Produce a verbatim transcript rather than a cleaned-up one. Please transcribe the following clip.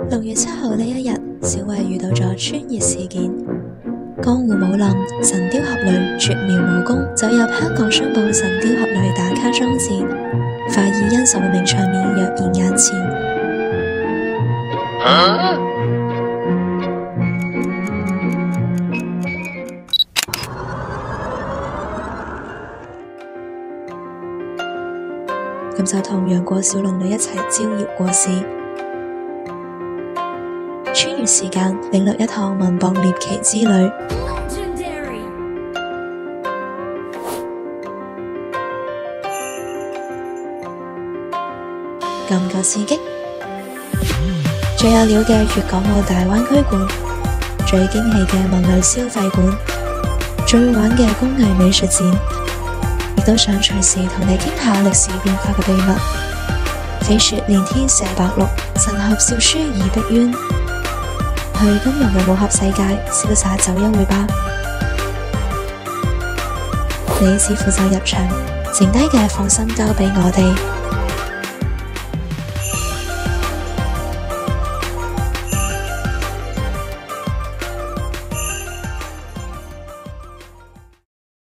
六月七號呢一日，小慧遇到咗穿越事件。江湖武林神雕俠侶絕妙武功走入香港商報神雕俠侶打卡裝置，發現因受名場面躍然眼前。啊咁就同楊過小龍女一齊招搖過市，穿越時間，領略一趟文博獵奇之旅。夠唔夠刺激？最有料嘅粵港澳大灣區館，最驚喜嘅文旅消費館，最玩嘅工藝美術展，亦都想隨時同你傾下歷史變化嘅秘密。飛雪連天射白鹿，神俠笑書倚碧鴛。去金庸嘅武俠世界，瀟灑走一回吧。你只負責入場，剩低嘅放心交俾我哋。